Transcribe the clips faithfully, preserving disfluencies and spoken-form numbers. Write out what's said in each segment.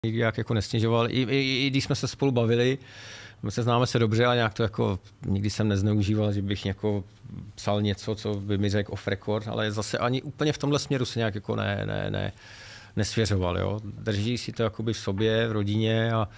Nikdy jak jako nesnižoval, I, i, i když jsme se spolu bavili, my se známe se dobře, ale nějak to jako nikdy jsem nezneužíval, že bych jako psal něco, co by mi řekl off record, ale zase ani úplně v tomhle směru se nějak jako ne, ne, ne, nesvěřoval. Jo? Drží si to jakoby v sobě, v rodině a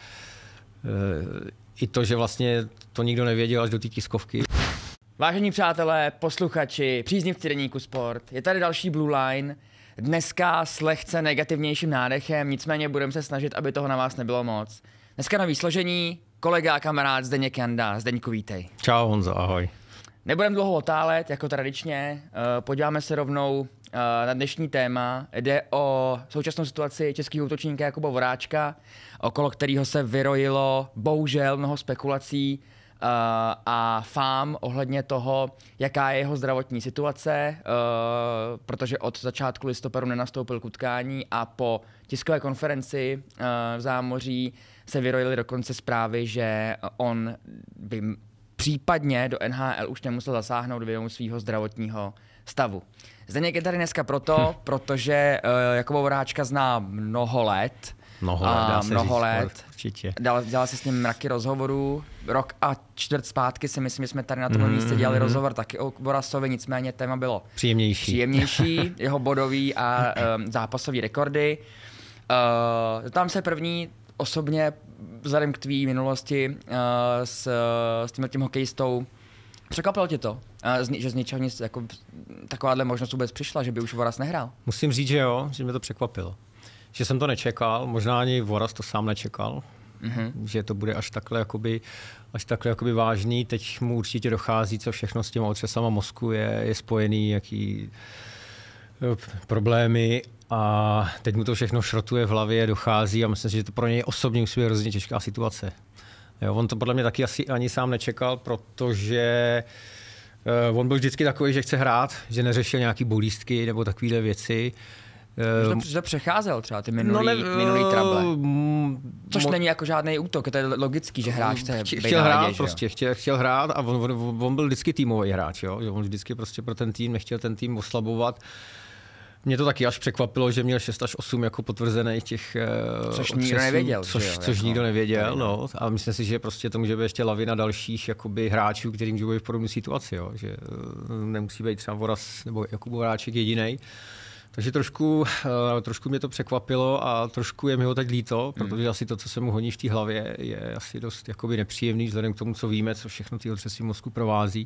e, i to, že vlastně to nikdo nevěděl až do té tiskovky. Vážení přátelé, posluchači, příznivci deníku Sport, je tady další Blue Line. Dneska s lehce negativnějším nádechem, nicméně budeme se snažit, aby toho na vás nebylo moc. Dneska nový složení, kolega a kamarád Zdeněk Janda. Zdeňku, vítej. Čau Honzo, ahoj. Nebudeme dlouho otálet, jako tradičně, podíváme se rovnou na dnešní téma. Jde o současnou situaci českého útočníka Jakuba Voráčka, okolo kterého se vyrojilo bohužel mnoho spekulací Uh, a fám ohledně toho, jaká je jeho zdravotní situace, uh, protože od začátku listopadu nenastoupil k utkání a po tiskové konferenci uh, v zámoří se vyrojily dokonce zprávy, že on by případně do N H L už nemusel zasáhnout vědomí svého zdravotního stavu. Zdeněk je tady dneska proto, hm. protože uh, Jakuba Voráčka zná mnoho let, Mnoho let, dá se mnoho říct, let. Určitě. Dělal, dělal si s ním mraky rozhovorů. Rok a čtvrt zpátky si myslím, že jsme tady na tomhle mm, místě dělali mm. rozhovor taky o Vorasovi, nicméně téma bylo příjemnější. Příjemnější, jeho bodový a um, zápasový rekordy. Uh, tam se první osobně, vzhledem k tvý minulosti uh, s, s tímhletím hokejistou, překvapilo tě to, uh, že z ničeho nic, jako, takováhle možnost vůbec přišla, že by už Voras nehrál? Musím říct, že jo, že mě to překvapilo. Že jsem to nečekal, možná ani Voras to sám nečekal, mm-hmm. že to bude až takhle, jakoby, až takhle jakoby vážný. Teď mu určitě dochází, co všechno s těma otřesama mozku je, je spojený, jaký problémy a teď mu to všechno šrotuje v hlavě, dochází a myslím si, že to pro něj osobně musí být hrozně těžká situace. Jo, on to podle mě taky asi ani sám nečekal, protože uh, on byl vždycky takový, že chce hrát, že neřešil nějaký bolístky nebo takovéhle věci. Že to přecházel třeba ty minulý, no ne, minulý trable. Což mo- není jako žádný útok, to je logický, že hráč chce chtěl, chtěl hrát, že prostě, chtěl, chtěl hrát a on, on, on byl vždycky týmový hráč, jo? Že on vždycky prostě pro ten tým nechtěl ten tým oslabovat. Mě to taky až překvapilo, že měl šest až osm jako potvrzených těch Což otřesů, nikdo nevěděl. Což, jo, což jako, nikdo nevěděl, no. A myslím si, že prostě to může být ještě lavina dalších jakoby, hráčů, kterým může být v podobné situaci, jo? Že nemusí být třeba Voras nebo Jakub Voráček jedinej. Takže trošku, uh, trošku mě to překvapilo a trošku je mi ho teď líto, protože mm. asi to, co se mu honí v té hlavě, je asi dost jakoby nepříjemný, vzhledem k tomu, co víme, co všechno ty otřesy mozku provází.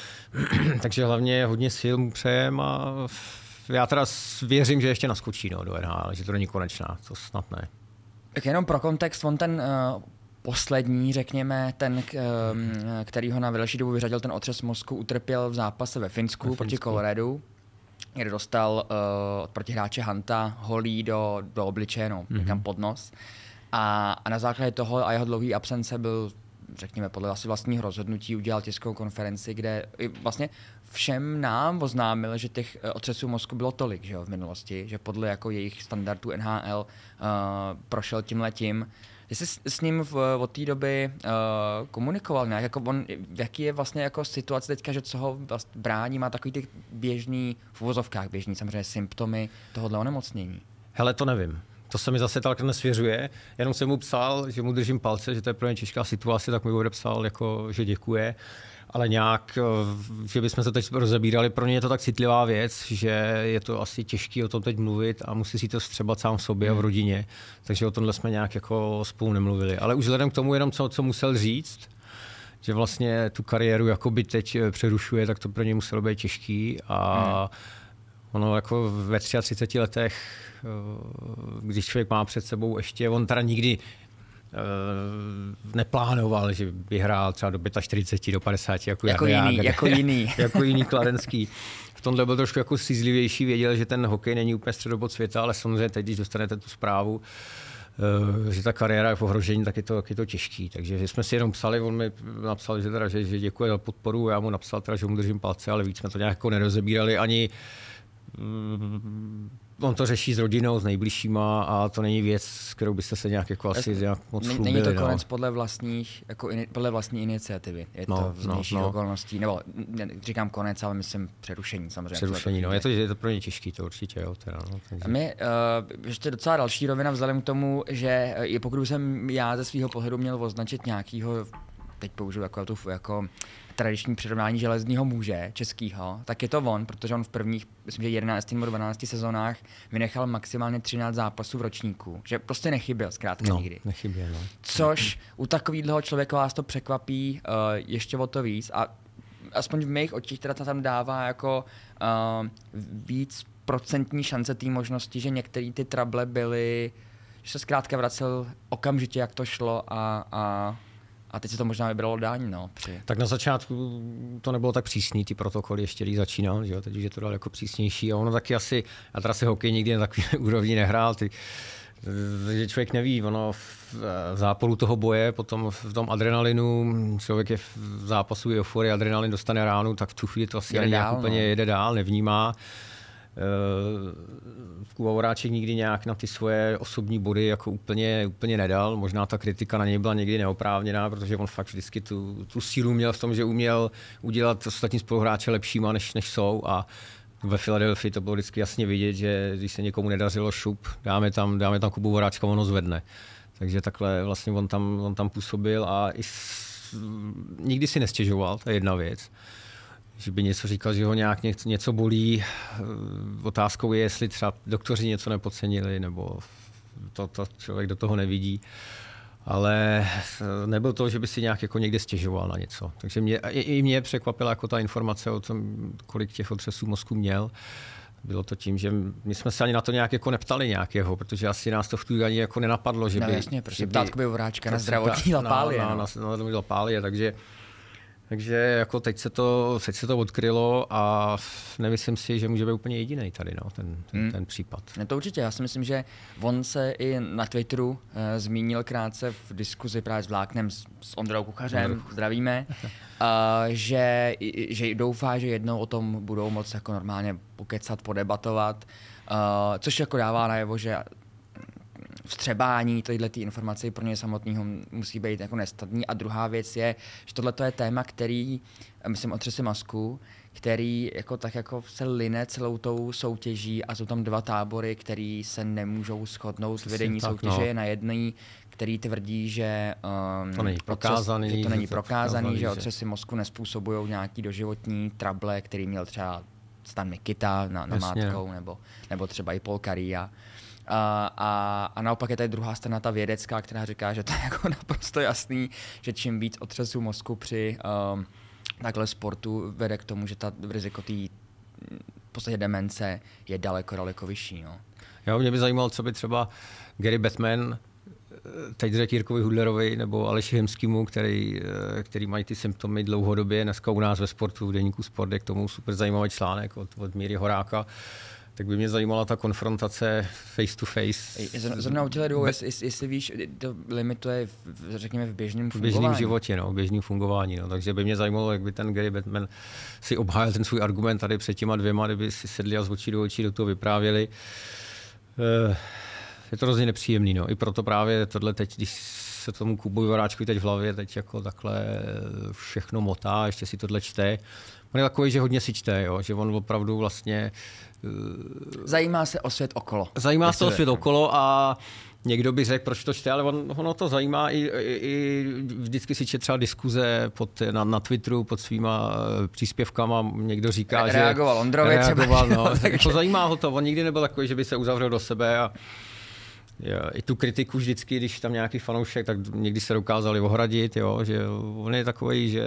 Takže hlavně hodně sil mu přejem a já teda věřím, že ještě naskočí no, do N H L, že to není konečná, to snad ne. Tak jenom pro kontext, on ten uh, poslední, řekněme, ten, k, um, který ho na delší dobu vyřadil ten otřes mozku, utrpěl v zápase ve Finsku, ve proti Coloradu, kde dostal uh, od protihráče Hanta holí do, do obličeje, no, mm-hmm. někam pod nos. A, a na základě toho a jeho dlouhý absence byl, řekněme, podle asi vlastního rozhodnutí udělal tiskovou konferenci, kde vlastně všem nám oznámil, že těch uh, otřesů mozku bylo tolik, že jo, v minulosti, že podle jako jejich standardů N H L uh, prošel tímhletím. Ty jsi s, s ním v, od té doby uh, komunikoval nějak, jako on, jaký je vlastně jako situace teďka, že co ho vlastně brání, má takový ty běžný, v uvozovkách běžný samozřejmě symptomy tohohle onemocnění? Hele, to nevím. To se mi zase tak nesvěřuje. Jenom jsem mu psal, že mu držím palce, že to je pro ně těžká situace, tak mi odepsal, jako, že děkuje. Ale nějak, že bychom se teď rozebírali, pro ně je to tak citlivá věc, že je to asi těžké o tom teď mluvit a musí si to střebat sám v sobě a v rodině. Takže o tomhle jsme nějak jako spolu nemluvili. Ale už vzhledem k tomu jenom, co, co musel říct, že vlastně tu kariéru jakoby teď přerušuje, tak to pro ně muselo být těžký. A hmm. ono jako ve třiceti třech letech, když člověk má před sebou ještě, on teda nikdy neplánoval, že by hrál třeba do čtyřiceti pěti, do padesáti, jako, jako já, jiný, já, jako jiný. jako jiný Kladenský. V tomhle byl trošku jako střízlivější, věděl, že ten hokej není úplně středobod světa, ale samozřejmě teď, když dostanete tu zprávu, že ta kariéra je v ohrožení, tak je to, tak je to těžký. Takže jsme si jenom psali, on mi napsal, že, teda, že, že děkuje za podporu, já mu napsal, teda, že mu držím palce, ale víc jsme to nějak jako nerozebírali ani on to řeší s rodinou, s nejbližšíma a to není věc, s kterou byste se nějak jako asi nějak moc chlubili. Není to konec no. podle vlastních, jako in, podle vlastní iniciativy. Je no, to z vnějších no, no. okolností, nebo říkám konec, ale myslím přerušení samozřejmě. Přerušení, no, je to, je to pro ně těžký, to určitě, jo. Teda, no, takže. A my, uh, ještě docela další rovina vzhledem k tomu, že je, pokud jsem já ze svého pohledu měl označit nějakýho, teď použiju jako, tu, jako tradiční přirovnání železného muže českýho, tak je to on, protože on v prvních, myslím, že jedenácti nebo dvanácti sezónách vynechal maximálně třináct zápasů v ročníku, že prostě nechyběl zkrátka no, nikdy. Nechyběl, no. Což u takového člověka vás to překvapí uh, ještě o to víc a aspoň v mých očích teda tam dává jako uh, víc procentní šance té možnosti, že některé ty trable byly, že se zkrátka vracel okamžitě, jak to šlo a, a A teď se to možná vybralo dáň, no. Při... Tak na začátku to nebylo tak přísný, ty protokoly ještě když začínal, že jo, teď už je to daleko přísnější a ono taky asi, já teda si hokej nikdy na takové úrovni nehrál, ty, že člověk neví, ono v, v zápolu toho boje, potom v tom adrenalinu, člověk je v zápasu euforii, adrenalin dostane ránu, tak v tu chvíli to asi ani nějak úplně no. jede dál, nevnímá. Kuba Voráček nikdy nějak na ty svoje osobní body jako úplně, úplně nedal. Možná ta kritika na něj byla někdy neoprávněná, protože on fakt vždycky tu, tu sílu měl v tom, že uměl udělat ostatní spoluhráče lepšíma, než, než jsou. A ve Philadelphii to bylo vždycky jasně vidět, že když se někomu nedařilo šup, dáme tam, dáme tam Kubu Voráčka, ono zvedne. Takže takhle vlastně on tam, on tam působil a i s, nikdy si nestěžoval, to je jedna věc. Že by něco říkal, že ho nějak něco bolí. Otázkou je, jestli třeba doktoři něco nepodcenili, nebo to, to člověk do toho nevidí. Ale nebyl to, že by si nějak jako někde stěžoval na něco. Takže mě, i mě překvapila jako ta informace o tom, kolik těch otřesů mozku měl. Bylo to tím, že my jsme se ani na to nějak jako neptali nějakého, protože asi nás to v tu ani jako nenapadlo, že no, by... jasně, protože ptát Kuby Voráčka na zdravotní lapálie. Na, na, na, na, na lapálie, takže... Takže jako teď se to, teď se to odkrylo a nemyslím si, že může být úplně jediný tady, no, ten, ten, hmm. ten případ. No to určitě, já si myslím, že on se i na Twitteru uh, zmínil krátce v diskuzi právě s Vláknem, s, s Ondrou Kuchařem, Ondru. zdravíme, uh, že, že doufá, že jednou o tom budou moc jako normálně pokecat, podebatovat, uh, což jako dává najevo, že vstřebání této informace pro něj samotného musí být jako nestatný. A druhá věc je, že tohle je téma, který, myslím, otřesy mozku, který jako tak jako se line celou tou soutěží a jsou tam dva tábory, který se nemůžou shodnout. Přesně vedení tak, soutěže no. je na jedný, který tvrdí, že, um, to není prokázaný, otřes, že to není prokázaný, že, že otřesy mozku nespůsobují nějaký doživotní trable, který měl třeba Stan Mikita na, na mátkou, nebo, nebo třeba i Paul Kariya. A, a, a naopak je tady druhá strana, ta vědecká, která říká, že to je jako naprosto jasný, že čím víc otřesů mozku při um, takhle sportu vede k tomu, že ta riziko té v podstatě demence je daleko, daleko vyšší. No. Jo, mě by zajímalo, co by třeba Gary Bettman teď řekl Jirkovi Hudlerovi nebo Aleši Hemskému, který, který mají ty symptomy dlouhodobě. Dneska u nás ve sportu, v deníku Sport je k tomu super zajímavý článek od, od Míry Horáka. Tak by mě zajímala ta konfrontace face to face. Zrovna u těchto dvou, jestli, jestli víš, to limituje, v, řekněme, v běžném fungování. V běžném životě, no, v běžném fungování. No. Takže by mě zajímalo, jak by ten Gary Bettman si obhájil ten svůj argument tady před těma dvěma, kdyby si sedli a z očí do očí do toho vyprávěli. Je to hrozně nepříjemný. No. I proto právě tohle teď, když se tomu Kubovi Voráčkovi teď v hlavě teď jako takhle všechno motá, ještě si tohle čte. On je takový, že hodně si čte, jo? Že on opravdu vlastně... Zajímá se o svět okolo. Zajímá se o svět okolo a někdo by řekl, proč to čte, ale on, ono to zajímá i, i, i vždycky si čte třeba diskuze pod, na, na Twitteru pod svýma příspěvkama. Někdo říká, Re- že... Reagoval Ondrovi reagoval, třeba. No, takže... Zajímá ho to. On nikdy nebyl takový, že by se uzavřel do sebe a jo, i tu kritiku vždycky, když tam nějaký fanoušek, tak někdy se dokázali ohradit, jo, že on je takový, že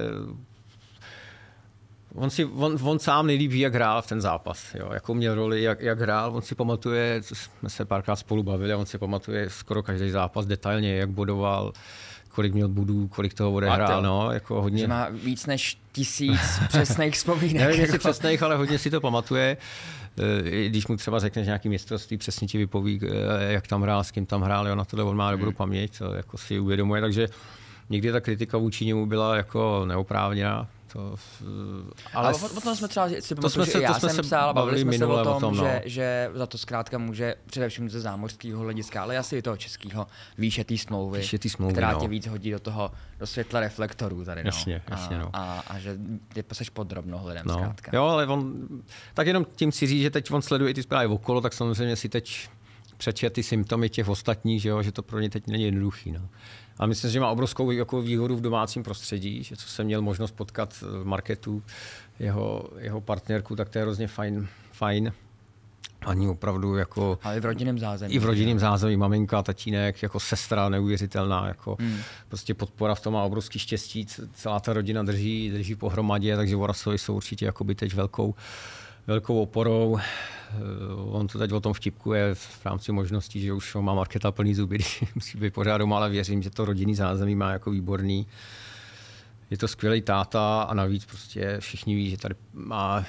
on, si, on, on sám nejlíp ví, jak hrál v ten zápas, jo, jakou měl roli, jak, jak hrál, on si pamatuje, jsme se párkrát spolu bavili, on si pamatuje skoro každý zápas detailně, jak bodoval, kolik měl bodů, kolik toho odehrál, no, jako hodně. Že má víc než tisíc přesných vzpomínek. Nevím, jestli přesných, ale hodně si to pamatuje. Když mu třeba řekneš nějaký mistrovství, přesně ti vypoví, jak tam hrál, s kým tam hrál, jo, na tohle on má dobrou paměť, to jako si uvědomuje, takže někdy ta kritika vůči němu byla jako neoprávněná. To, ale ale o tom jsme třeba, si pamatuju, že já jsem psal, bavili jsme se o tom, o tom no. že, že za to zkrátka může především ze zámořského hlediska, ale asi i toho českého výše té smlouvy, smlouvy, která no. tě víc hodí do toho, do světla reflektorů tady, no. Jasně, jasně, no. A, a, a že ty seš pod drobnohledem, no. zkrátka. Jo, ale on, tak jenom tím si říct, že teď on sleduje i ty zprávy okolo, tak samozřejmě si teď přečet ty symptomy těch ostatních, že, jo, že to pro ně teď není jednoduchý, no. A myslím, že má obrovskou jako výhodu v domácím prostředí, že co jsem měl možnost potkat v marketu jeho, jeho partnerku, tak to je hrozně fajn. fajn. Ani opravdu jako... Ale i v rodinném zázemí. I v rodinném zázemí, maminka, tatínek, jako sestra neuvěřitelná, jako hmm. prostě podpora v tom má obrovský štěstí, celá ta rodina drží, drží pohromadě, takže Orasovi jsou určitě jakoby teď velkou, velkou oporou. On to teď o tom vtipkuje v rámci možností, že už má Markéta plný zuby, musí být pořád doma, ale věřím, že to rodinný zázemí má jako výborný. Je to skvělý táta a navíc prostě všichni ví, že tady má,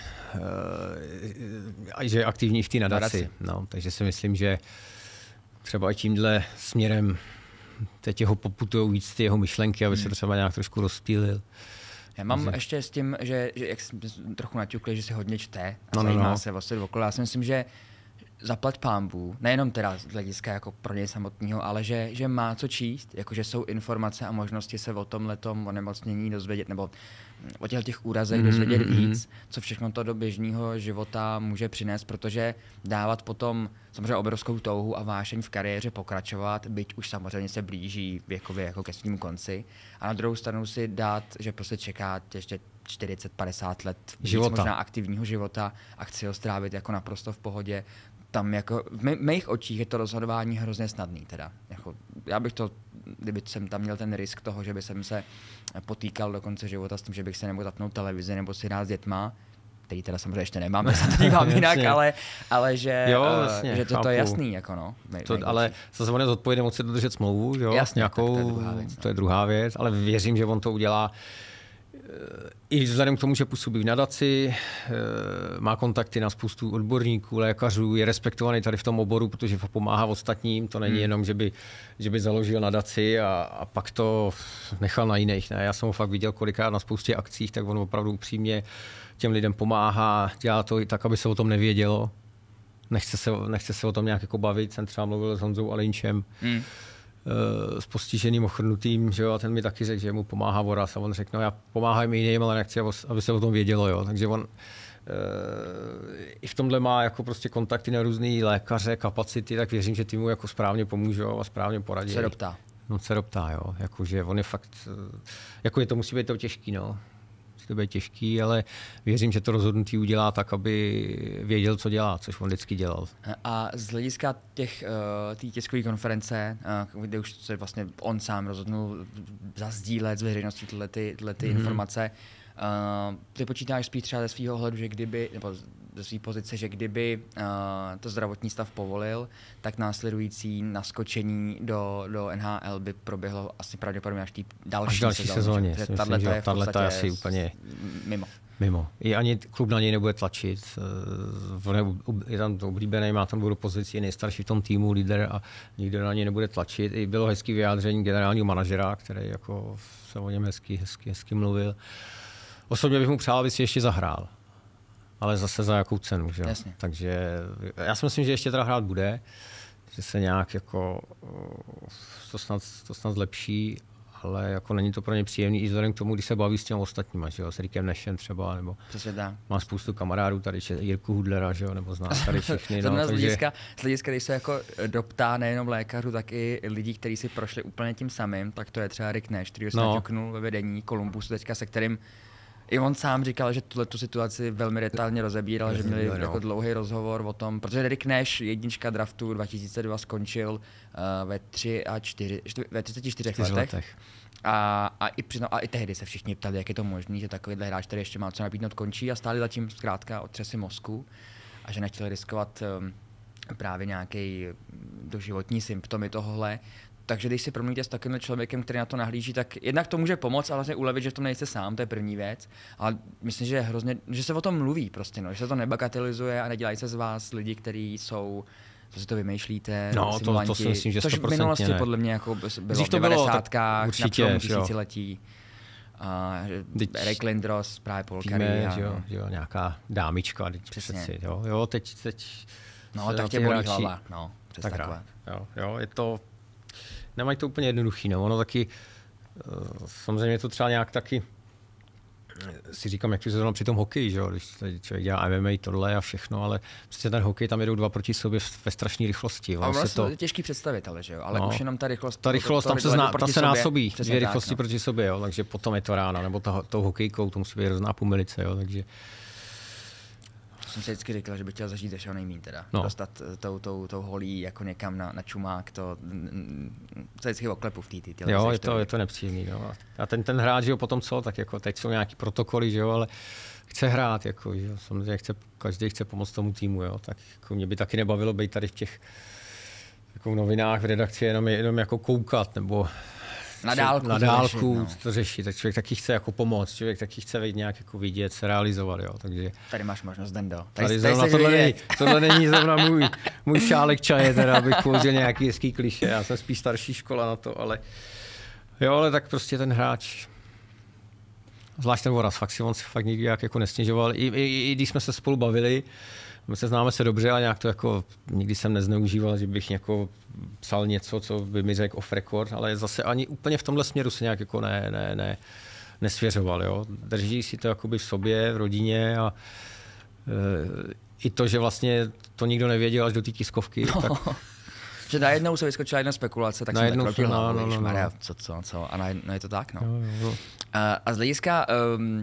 uh, že je aktivní v té nadaci. No, takže si myslím, že třeba i tímhle směrem teď jeho poputujou víc ty jeho myšlenky, aby hmm. se třeba nějak trošku rozptýlil. Já mám Takže... ještě s tím, že, že jak jsem trochu naťukli, že si hodně čte a no, zajímá no, no. se o svět okolo. Já si myslím, že zaplať pánbů, nejenom teda z hlediska jako pro něj samotného, ale že, že má co číst, jakože jsou informace a možnosti se o tomhletom onemocnění dozvědět, nebo o těch, těch úrazech mm-hmm. dozvědět víc, co všechno to do běžného života může přinést, protože dávat potom samozřejmě obrovskou touhu a vášeň v kariéře pokračovat, byť už samozřejmě se blíží věkově jako ke svým konci. A na druhou stranu si dát, že prostě čeká ještě čtyřicet padesát let víc možná aktivního života a chci ho strávit jako naprosto v pohodě. Tam jako v mých očích je to rozhodování hrozně snadný teda. Jako, já bych to, kdyby jsem tam měl ten risk toho, že by jsem se potýkal do konce života s tím, že bych se nemohl zapnout televizi nebo si hrát s dětma, který teda samozřejmě ještě nemám, já se to dívám jinak, ale, ale že, jo, vlastně, že to, to je jasný. Jako no, mej, to, ale zase on je zodpovědný, moci dodržet smlouvu, jo? Jasně, nějakou, to je druhá věc. No. To je druhá věc, ale věřím, že on to udělá i vzhledem k tomu, že působí v nadaci, má kontakty na spoustu odborníků, lékařů, je respektovaný tady v tom oboru, protože pomáhá ostatním. To není hmm. jenom, že by, že by založil nadaci a, a pak to nechal na jiných. Ne? Já jsem ho fakt viděl kolikrát na spoustě akcích, tak on opravdu upřímně těm lidem pomáhá, dělá to i tak, aby se o tom nevědělo. Nechce se, nechce se o tom nějak jako bavit. Jsem třeba mluvil s Honzou Alinčem, hmm. s postiženým ochrnutým, že jo, a ten mi taky řekl, že mu pomáhá Voraz a on řekl, no já pomáhám jiným, ale nechci, aby se o tom vědělo, jo. Takže on e, i v tomhle má jako prostě kontakty na různý lékaře, kapacity, tak věřím, že ty mu jako správně pomůžou a správně poradí. Se doptá. No se doptá, jo, jakože on je fakt, jako je to musí být to těžký, no. To být těžký, ale věřím, že to rozhodnutí udělá tak, aby věděl, co dělá, což on vždycky dělal. A z hlediska těch uh, tiskové konference, uh, kde už se vlastně on sám rozhodnul zazdílet z veřejností tyhle, ty, tyhle ty mm-hmm. informace, uh, ty počítáš spíš třeba ze svého ohledu, že kdyby, nebo ze své pozice, že kdyby uh, to zdravotní stav povolil, tak následující naskočení do, do N H L by proběhlo asi pravděpodobně až v té další, další sezóně. Myslím, že tato je asi úplně mimo. Mimo. I ani klub na něj nebude tlačit. Je tam to oblíbený, má tam dobrou pozici, je nejstarší v tom týmu, líder a nikdo na něj nebude tlačit. I bylo hezký vyjádření generálního manažera, který jako se o něm hezky, hezky, hezky mluvil. Osobně bych mu přál, aby si ještě zahrál. Ale zase za jakou cenu, že? Takže já si myslím, že ještě teda hrát bude, že se nějak jako to snad, to snad zlepší, ale jako není to pro ně příjemný i vzhledem k tomu, když se baví s těmi ostatníma, že jo, s Rickem Nashem třeba, nebo má spoustu kamarádů tady, Jirku Hudlera, že jo, nebo zná tady všechny. No, z hlediska, z hlediska, když se jako doptá nejenom lékařů, tak i lidí, kteří si prošli úplně tím samým, tak to je třeba Rick Nash, který se naťuknul ve vedení Columbusu teďka, se kterým i on sám říkal, že tuhle tu situaci velmi detailně rozebíral, že měli no. jako dlouhý rozhovor o tom, protože Rick Nash, jednička draftu dva tisíce dva, skončil uh, ve, tři a čtyři, ve třiceti čtyřech letech. letech. A, a, i přiznal, a i tehdy se všichni ptali, jak je to možné, že takovýhle hráč, který ještě má co nabídnout, končí a stáli zatím zkrátka otřesy mozku a že nechtěli riskovat um, právě nějaký doživotní symptomy tohohle. Takže když si promluvíte s takovým člověkem, který na to nahlíží, tak jednak to může pomoct, ale vlastně ulevit, že v tom nejste sám, to je první věc. Ale myslím, že je hrozně, že se o tom mluví prostě, no, že se to nebagatelizuje a nedělají se z vás lidi, kteří jsou co si to vymýšlíte, no, to, to si myslím, že což v minulosti ne. podle mě jako bylo v devadesátkách, na přelomu tisíciletí. Uh, Eric Lindros, právě Paul Curry. A, jo, jo, nějaká dámička. Přesně. Jo, jo, teď, teď no, tak tě bolí hlava. No, přes tak takové. Jo, jo, je to... Nemají to úplně jednoduchý. No. Ono taky... Samozřejmě to třeba nějak taky... si říkám, jak to zrovna při tom hokeji, že jo? Když člověk dělá M M A, tohle a všechno, ale prostě ten hokej, tam jedou dva proti sobě ve strašné rychlosti. A vlastně to je těžký představit, ale že jo? Ale no, už jenom ta rychlost... Ta rychlost, to, to, tam se, zná, ta se násobí, dvě rychlosti no. proti sobě, jo? Takže potom je to rána, nebo to, tou hokejkou, to musí být hrozná pumilice, jo? Takže... To jsem si vždycky říkal, že bych chtěl zažít ještě nejmín teda. No. Dostat tou, tou, tou holí jako někam na, na čumák, to se vždycky oklepu v té tý, tý, Jo, je to, je to nepříjemný. No. A ten, ten hráč, že jo, potom co, tak jako teď jsou nějaký protokoly, že jo, ale chce hrát, jako, že jo, samozřejmě chce, každý chce pomoct tomu týmu, jo, tak jako mě by taky nebavilo být tady v těch jako v novinách, v redakci jenom, jenom jako koukat, nebo na dálku, na dálku to, řešit, no. to řešit. Tak člověk taky chce jako pomoct, člověk taky chce být nějak jako vidět, se realizovat, jo, takže... Tady máš možnost, Dendo. Tady, tady, tady zrovna tohle, není, tohle není zrovna můj, můj šálek čaje, teda abych použil nějaký hezký klišé, já jsem spíš starší škola na to, ale jo, ale tak prostě ten hráč, zvlášť ten Voraz, fakt si on si fakt nikdy jak jako nestěžoval, i, i, i když jsme se spolu bavili, my se známe se dobře, ale nějak to jako nikdy jsem nezneužíval, že bych jako psal něco, co by mi řekl off record, ale zase ani úplně v tomhle směru se nějak jako ne, ne, ne, nesvěřoval. Jo. Drží si to jakoby v sobě, v rodině a e, i to, že vlastně to nikdo nevěděl až do té tiskovky. No. Tak... Že najednou se vyskočila jedna spekulace, tak jsem tak no, no, no, no. co, co, co, a najednou je to tak, no. no, no. A, a z hlediska um,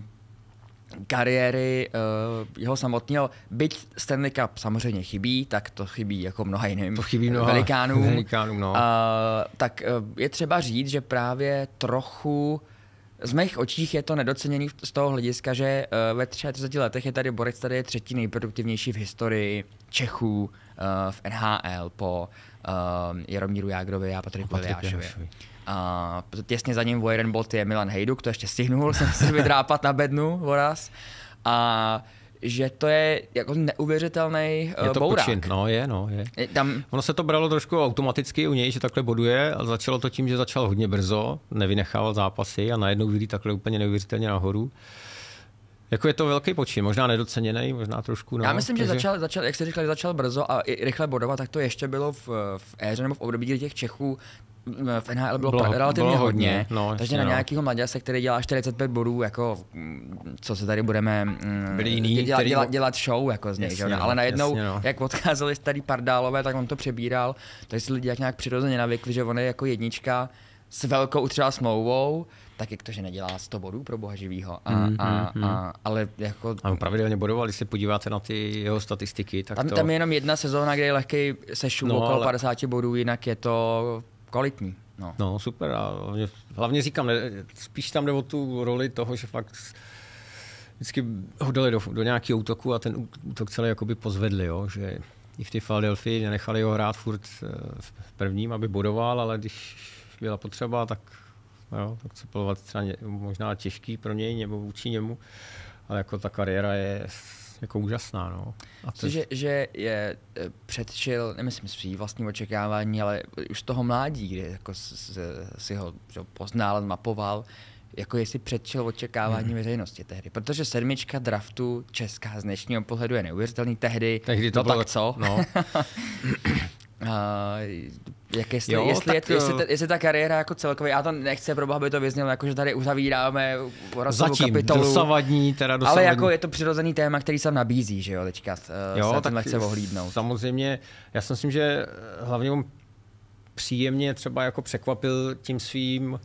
kariéry uh, jeho samotného, byť Stanley Cup samozřejmě chybí, tak to chybí jako mnoha jiným to chybí mnoha velikánům. velikánům no. uh, tak uh, je třeba říct, že právě trochu z mých očích je to nedoceněný z toho hlediska, že uh, ve třiceti letech je tady borec, tady je třetí nejproduktivnější v historii Čechů uh, v N H L po uh, Jaromíru Jágrovi a Patriku Eliášovi. Uh, těsně za ním o jeden bod je Milan Hejduk, to ještě stihnul jsem si vydrápat na bednu Voraz. A že to je jako neuvěřitelný uh, je to bourák. Počin. No je, no je. Tam... Ono se to bralo trošku automaticky u něj, že takhle boduje, ale začalo to tím, že začal hodně brzo, nevynechával zápasy a najednou vylí takhle úplně neuvěřitelně nahoru. Jako je to velký počin, možná nedoceněný, možná trošku. No, Já myslím, takže... že začal, začal, jak jsi říkal, začal brzo a i rychle bodovat, tak to ještě bylo v, v éře nebo v období, kdy těch Čechů v N H L bylo, bylo relativně bylo hodně, hodně. No, takže na no. nějakého mladěse, který dělá čtyřicet pět bodů, jako co se tady budeme jiný, dělat, který... dělat, dělat show jako z něj, jasně, no, ale najednou, jasně, no. jak odcházeli starý Pardálové, tak on to přebíral, takže si lidi jak nějak přirozeně navykli, že on je jako jednička s velkou třeba smlouvou, tak jak to, že nedělá sto bodů pro boha živýho. A, mm, a, mm, a, ale jako... A pravidelně bodoval, když se podíváte na ty jeho statistiky, tak tam, to... Tam je jenom jedna sezóna, kde je lehkej sešup no, okolo ale... padesát bodů, jinak je to kvalitní. No, no super. A hlavně, hlavně říkám, ne, spíš tam jde o tu roli toho, že fakt vždycky ho dali do, do nějakého útoku a ten útok celý jakoby pozvedli, jo? Že i v té Philadelphii nenechali ho hrát furt v prvním, aby bodoval, ale když byla potřeba, tak jo, tak se plovat třeba možná těžký pro něj nebo vůči němu, ale jako ta kariéra je jako úžasná. No. A to... že, že je předčil, nemyslím svý vlastní očekávání, ale už z toho mládí, kdy jako si ho poznal, mapoval, jako jestli předčil očekávání hmm. veřejnosti tehdy. Protože sedmička draftu česká z dnešního pohledu je neuvěřitelný tehdy. Tehdy to no bylo tak co? No. Uh, jak jestli, jo, jestli, tak, je, jestli, ta, jestli ta kariéra jako celkově, já to nechci pro boha, aby to vyznělo, jako že tady uzavíráme Vorazovou kapitolu. dosavadní, teda dosavadní. Ale jako je to přirozený téma, který se nabízí, že jo, teďka uh, jo, se tak nechce ohlídnout. Samozřejmě, já si myslím, že hlavně on příjemně třeba jako překvapil tím svým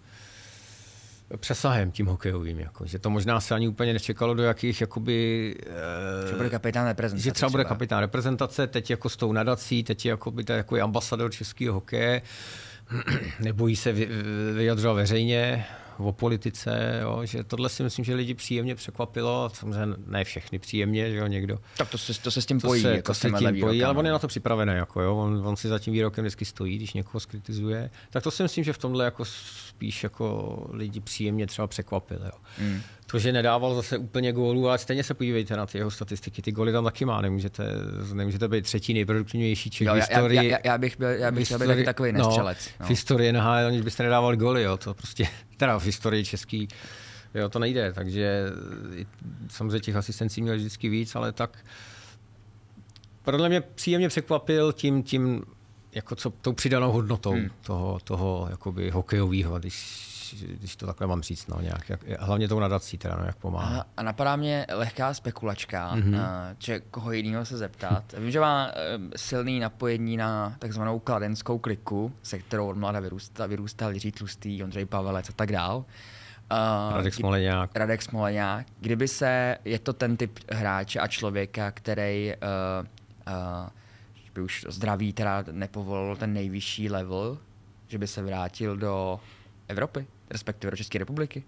přesahem tím hokejovým, jako, že to možná se ani úplně nečekalo, do jakých jakoby... Že bude kapitán reprezentace. Že třeba bude kapitán reprezentace, teď jako s tou nadací, teď je jakoby jako je ambasador českého hokeje, nebojí se vyjadřovat veřejně o politice, jo, že tohle si myslím, že lidi příjemně překvapilo, samozřejmě ne všechny příjemně, že jo, někdo. Tak to se, to se s tím pojí, to se, jako to se tím pojí, ale on je na to připravený, jako jo, on, on si za tím výrokem vždycky stojí, když někoho skritizuje. Tak to si myslím, že v tomhle jako spíš jako lidi příjemně třeba překvapili, jo. Mm. to, že nedával zase úplně gólů, ale stejně se podívejte na ty jeho statistiky. Ty góly tam taky má, nemůžete, nemůžete být třetí nejproduktivnější Čech v historii. Já, já, já, bych byl, já bych chtěl být taky takový nestřelec. No, no. V historii N H L, aniž byste nedávali góly, jo, to prostě, teda v historii český, jo, to nejde, takže samozřejmě těch asistencí měl vždycky víc, ale tak podle mě příjemně překvapil tím, tím jako co, tou přidanou hodnotou hmm. toho, toho jakoby hokejového, když, když to takhle mám říct, no, nějak, jak, hlavně tou nadací teda, no, jak pomáhá. A, a napadá mě lehká spekulačka, mm-hmm. že koho jiného se zeptat. Vím, že má silný napojení na takzvanou kladenskou kliku, se kterou od mlada vyrůstal, vyrůstal Jiří Tlustý, Ondřej Pavelec a tak dál. Uh, Radek Smoleňák. Radek Smoleňák. Kdyby se, je to ten typ hráče a člověka, který uh, uh, by už zdraví teda nepovolil ten nejvyšší level, že by se vrátil do Evropy, respektive do České republiky?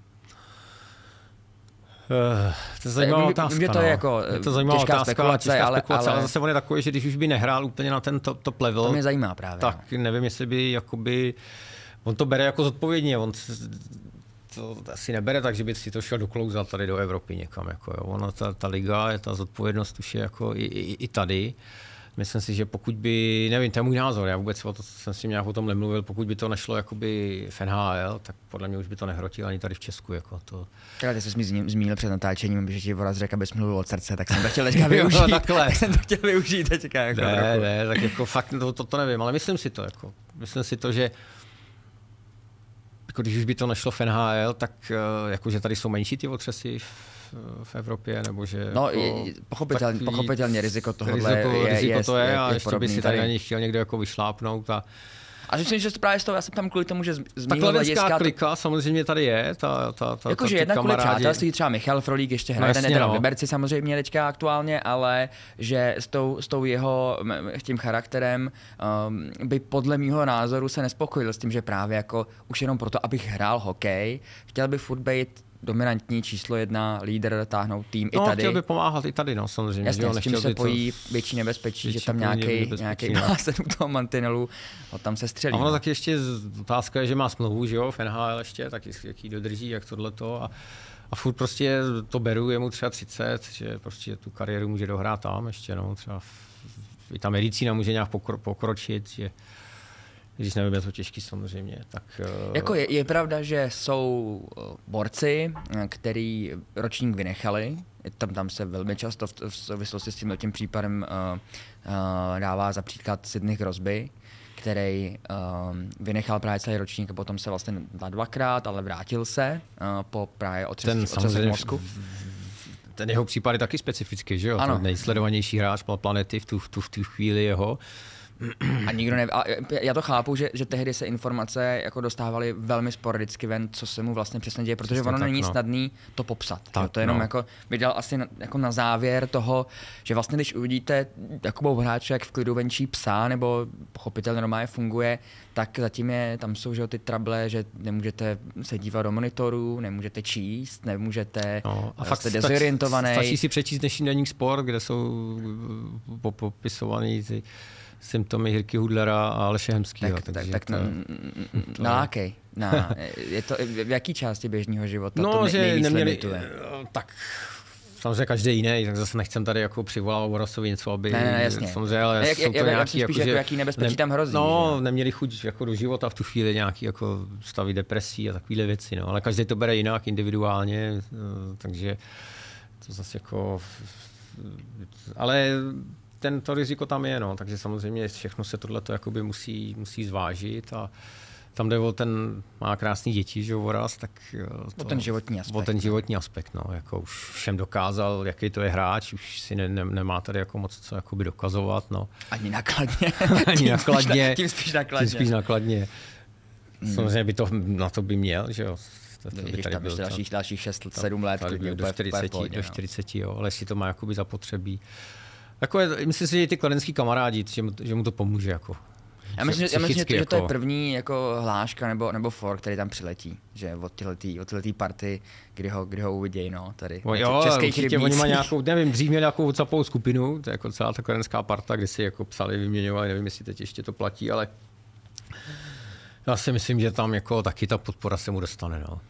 Uh, to je zajímavá otázka. Mě to je jako je to zajímavá těžká otázka, spekulace, těžká ale, spekulace, ale, ale zase on je takový, že když už by nehrál úplně na ten top, top level, to mě zajímá právě. Tak no. Nevím, jestli by jakoby, on to bere jako zodpovědně, on to asi nebere tak, že by si to šel doklouzat tady do Evropy někam. Jako, jo. Ona, ta, ta liga, ta zodpovědnost už je jako i, i, i tady. Myslím si, že pokud by, nevím, to je můj názor, já vůbec o to, jsem si nějak o tom nemluvil, pokud by to nešlo jakoby v N H L, tak podle mě už by to nehrotil ani tady v Česku. Jako to. Ty jsi mi zmínil před natáčením, že ti Voraz řekl, abys mluvil od srdce, tak jsem to chtěl teďka využít. tak jsem to chtěl využít teďka. Jako ne, ne, tak jako fakt to, to, to nevím, ale myslím si to. Jako, myslím si to, že jako když už by to nešlo v N H L, tak jakože tady jsou menší ty otřesy v, v Evropě, nebo že... No, jako, pochopitelně, takový, pochopitelně riziko tohohle riziko, je, riziko je, to je, je, a je ještě by si tady, tady na nich chtěl někdo jako vyšlápnout. A, a myslím, že to právě z toho, já jsem tam kvůli tomu, že zmínil ta kladenská klika to... samozřejmě tady je. Ta, ta, ta, jakože jedna kvůli přátelství, třeba Michal Frolík ještě hraje, no, ten je teda v Liberci samozřejmě teďka aktuálně, ale že s tou, s tou jeho tím charakterem um, by podle mýho názoru se nespokojil s tím, že právě jako už jenom proto, abych hrál hokej, chtěl by furt být dominantní číslo jedna, lídr, táhnout tým no, i tady. No, chtěl by pomáhat i tady, no, samozřejmě. Jasně, s tím se pojí větší nebezpečí, větší že tam nějaký nějaký blázen u toho mantinelu, no, tam se střelí. A ono taky ještě otázka je, že má smlouvu, že jo, v N H L ještě, tak jaký dodrží, jak tohleto. A, a furt prostě to beru, je mu třeba třicet, že prostě tu kariéru může dohrát tam ještě, no, třeba v, i ta medicína může nějak pokro, pokročit, že když nevím, je to těžký samozřejmě. Tak, jako je, je pravda, že jsou borci, který ročník vynechali. Tam, tam se velmi často v, v souvislosti s tím, tím případem uh, uh, dává za příklad Sidney Crosby, který uh, vynechal právě celý ročník a potom se vlastně dal dvakrát, ale vrátil se uh, po právě otřese mozku. Ten jeho případ je taky specifický, že jo? Ano. Ten nejsledovanější hráč planety v tu, v tu, v tu chvíli jeho. A nikdo neví. A já to chápu, že, že tehdy se informace jako dostávaly velmi sporadicky ven, co se mu vlastně přesně děje, protože ono není no. snadný to popsat. Tak, to jenom no. jako by dal asi na, jako na závěr toho, že vlastně když uvidíte Jakubov hráče, jak v klidu venčí psa, nebo pochopitelně normálně funguje, tak zatím je, tam jsou že, ty trable, že nemůžete se dívat do monitoru, nemůžete číst, nemůžete, no, a jste dezorientovaný. Stačí si přečíst dnešní denník Sport, kde jsou popisovaný ty symptomy Jirky Hudlera a Aleše Hemskýho. Tak, tak, tak to, to, nalákej. Na, je to, v jaký části běžného života no, to že nejvíc neměli, limituje? Tak samozřejmě každý jiný, tak zase nechcem tady jako přivolávat Vorasovi něco, aby... Ne, ne, jasně. Samozřejmě, ale jak, jsou to jak, nějaký... Jako, že, jako, jaký nebezpečí ne, tam hrozí. No, že? Neměli chuť jako do života v tu chvíli nějaký jako stavy depresí a takovéhle věci, no. Ale každý to bere jinak, individuálně, takže to zase jako... Ale... Tento riziko tam je, no, takže samozřejmě všechno se tohleto jakoby musí, musí zvážit a tam jde o ten, má krásný děti, že Voraz, tak to, o ten životní aspekt. O ten životní aspekt, no, jako už všem dokázal, jaký to je hráč, už si ne, ne, nemá tady jako moc co jakoby dokazovat, no. Ani nakladně. Ani tím nakladně. Spíš, tím spíš nakladně. Tím spíš nakladně. Hmm. Samozřejmě by to, na to by měl, že jo. To, to by tady byl dalších, dalších šest sedm let. Tady byl do čtyřiceti, pohodě, do čtyřiceti, jo, ale jestli to má jakoby zapotřebí. Jako je, myslím si, že ty kladenský kamarádi, že mu, že mu to pomůže. Jako, já myslím, že, já myslím že, jako... že to je první jako hláška nebo, nebo for, který tam přiletí. Že od tyhletý, od tyhletý party, kdy ho, kdy ho uvidějí, no, tady. O, jo, určitě oni mají nějakou, nevím, dřív měli nějakou WhatsAppovou skupinu, to je jako celá ta kladenská parta, kde si jako psali, vyměňovali, nevím, jestli teď ještě to platí, ale já si myslím, že tam jako taky ta podpora se mu dostane, no.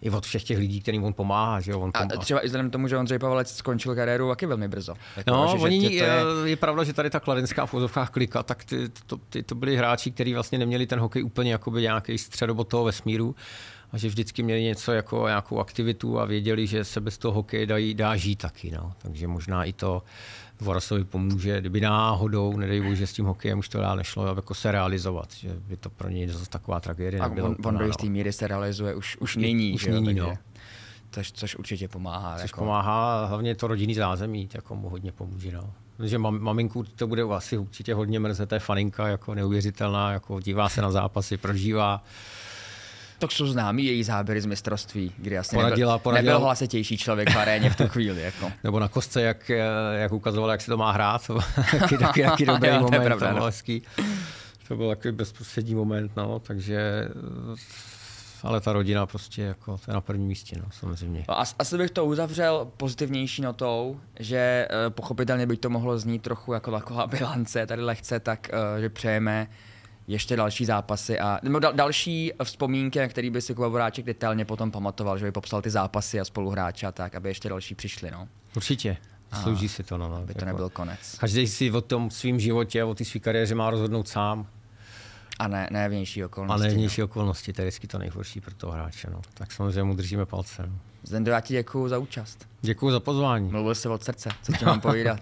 i od všech těch lidí, kterým on pomáhá. Že jo? On a pomáhá. třeba i vzhledem k tomu, že Ondřej Pavelec skončil kariéru taky velmi brzo. Tak no, že, oni, že to je... je pravda, že tady ta kladenská v úzovkách klika, tak ty to, ty, to byli hráči, kteří vlastně neměli ten hokej úplně jakoby nějaký středobod toho vesmíru a že vždycky měli něco jako nějakou aktivitu a věděli, že se bez toho hokeje dá, dá žít taky. No. Takže možná i to Vorasovi pomůže, kdyby náhodou, nedej bože, s tím hokejem už to dál nešlo jako se realizovat, že by to pro něj zase taková tragédie a nebyla. On, on do jistý míry se realizuje už, už nyní. Už nyní, no. Což, což určitě pomáhá. Což jako... pomáhá, hlavně to rodinný zázemí, jako mu hodně pomůže. No. Protože mam, maminku to bude asi určitě hodně mrzet, to je faninka, jako neuvěřitelná, jako dívá se na zápasy, prožívá. Tak jsou známý její záběry z mistrovství, kdy asi poradila, nebyl, poradila. nebyl hlasitější člověk v aréně v tu chvíli. Jako. Nebo na kostce, jak, jak ukazoval, jak se to má hrát. taky, taky, taky dobrý jo, moment, to, pravda, to, byl hezký. To byl takový bezprostřední moment, no, takže... Ale ta rodina prostě jako, to je na prvním místě, no, samozřejmě. Asi bych to uzavřel pozitivnější notou, že pochopitelně by to mohlo znít trochu jako taková bilance tady lehce, tak že přejeme ještě další zápasy a nebo dal, další vzpomínky, na který by si Kuba Voráček detailně potom pamatoval, že by popsal ty zápasy a spoluhráče a tak, aby ještě další přišli, no. Určitě. Slouží si to, no. no aby to jako, nebyl konec. Každý si o tom svým životě, o té své kariéře má rozhodnout sám. A ne, ne vnější okolnosti. A ne vnější no. okolnosti, to je vždycky to nejhorší pro toho hráče, no. Tak samozřejmě mu držíme palce. No. Zdendo, já ti děkuju za účast. Děkuju za pozvání. Mluvil jsi od srdce, co ti mám povídat.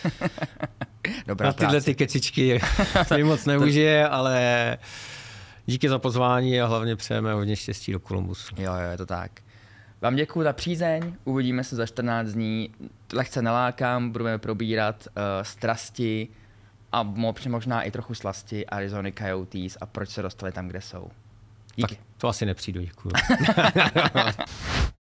Dobrá na tyhle ty kecičky to mi moc neužije, ale díky za pozvání a hlavně přejeme hodně štěstí do Kolumbusu. Jo, jo, je to tak. Vám děkuju za přízeň, uvidíme se za čtrnáct dní. Lehce nalákám, budeme probírat uh, strasti a možná i trochu slasti Arizony Coyotes a proč se dostali tam, kde jsou. Díky. Tak to asi nepřijdu, děkuju.